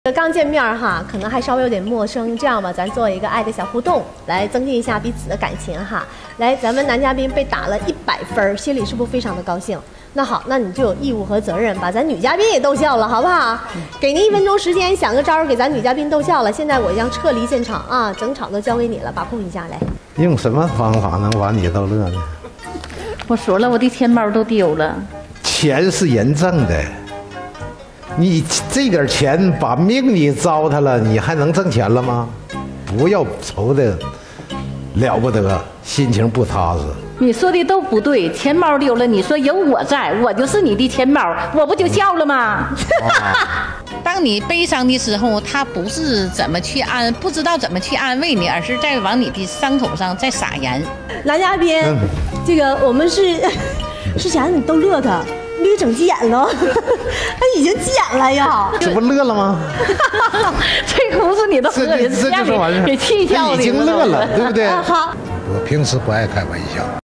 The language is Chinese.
刚见面哈，可能还稍微有点陌生，这样吧，咱做一个爱的小互动，来增进一下彼此的感情哈。来，咱们男嘉宾被打了100分，心里是不是非常的高兴？那好，那你就有义务和责任把咱女嘉宾也逗笑了，好不好？给您1分钟时间，想个招儿给咱女嘉宾逗笑了。现在我将撤离现场啊，整场都交给你了，把控一下来。 用什么方法能把你逗乐呢？ 我说了，我的钱包都丢了。 钱是人挣的。你这点钱把命你糟蹋了，你还能挣钱了吗？不要愁的了不得，心情不踏实。 你说的都不对，钱包丢了，你说有我在，我就是你的钱包，我不就笑了吗？ 当你悲伤的时候，他不是不知道怎么去安慰你，而是在往你的伤口上再撒盐。 男嘉宾，这个我们是想让你逗乐他。你给整急眼了，他已经急眼了呀！ 这不乐了吗？ 这胡子你都这就是完事， 给气笑的， 已经乐了，对不对？ 好。 我平时不爱开玩笑。